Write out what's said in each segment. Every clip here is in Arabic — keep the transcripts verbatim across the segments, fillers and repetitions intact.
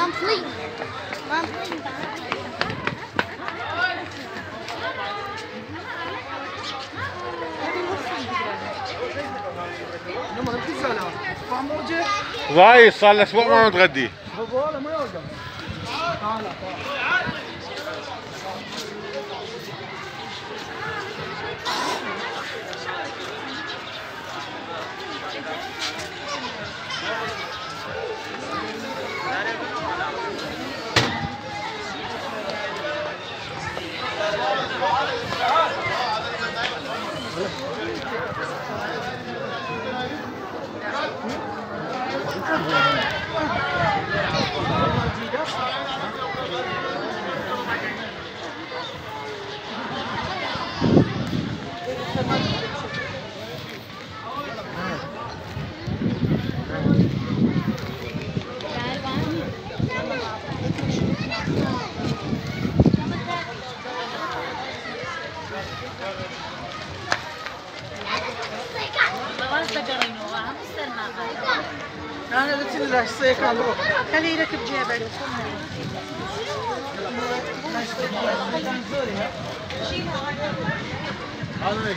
monthly. Monthly. ضايع صار له اسبوع ما نتغدي. أنا قلت له السيك على الروح. خليه يركب جيبه. هذا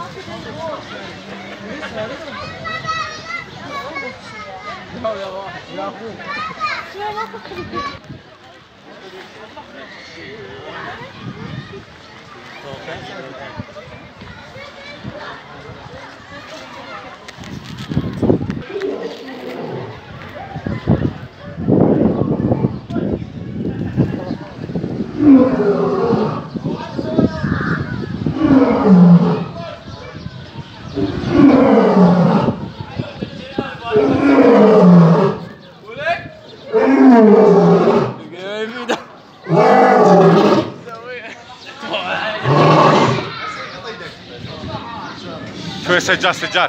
يا اخوي شوي سجاد سجاد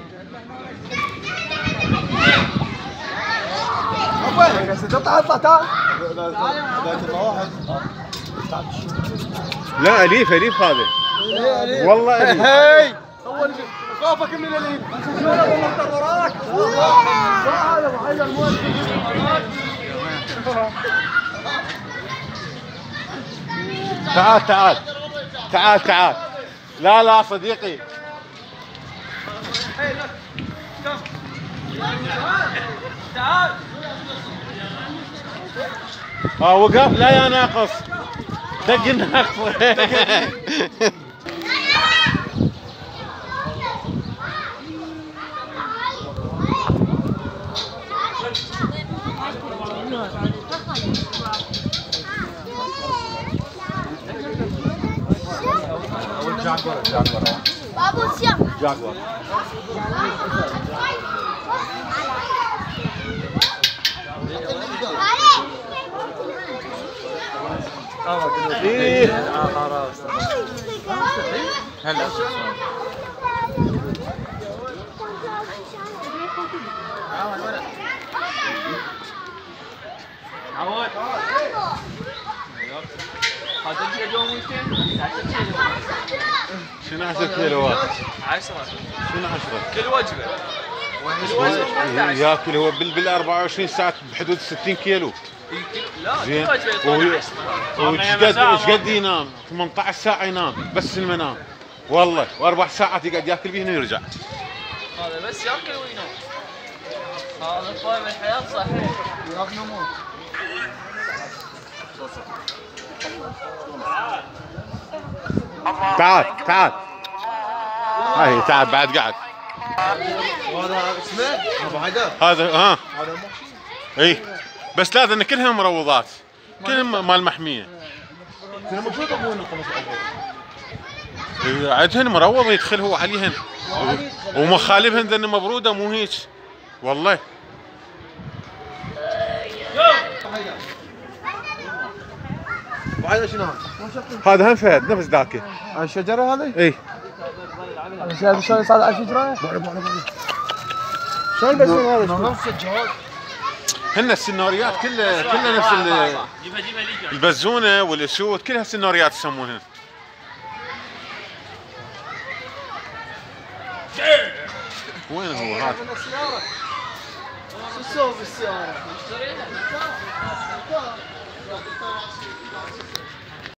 اطلع اطلع تعال. لا اليف اليف هذا والله اليف. هي اول خافك من الاليف. وراك تعال ابو حيدر المؤلف. تعال تعال تعال تعال. لا لا صديقي تعال. اه وقف. لا يا ناقص دق الناقص. جاكور جاكور بابو سيام جاكور ايه هلا عواد هذا جو ويكند شنو عشرة كيلوات؟ عشرة. شنو عشرة؟ كل وجبة. كل وجبة ياكل هو بال بال أربعة وعشرين ساعة بحدود ستين كيلو. لا زين. كل وجبة يطلع وايش قد ايش قد ينام؟ ثمانية عشر ساعة ينام بس المنام. والله واربع ساعات يقعد ياكل بيهن ويرجع. هذا بس ياكل وينام. هذا طيب الحياة صحيح. ياكل نموت. تعال تعال. هاي تعال بعد قاعد. هذا اسمه ابو حيدر. هذا ها هذا محشي. اي بس لازم كلها مروضات كلهم مال محمية. كلهم موجود ابو نقص ابو. عندهن مروض يدخل هو عليهن ومخالبهن ذن مبرودة مو هيك والله. وهذا شنو هذا؟ هذا هم فهد نفس ذاك. الشجرة هذه؟ اي. شلون شلون صار على الشجرة؟ شلون بس هذا؟ نفس الجواد. هن السنوريات كلها كلها نفس البزونة والاسود كلها سنوريات يسمونهن. وين هو هذا؟ شو تسوي بالسيارة؟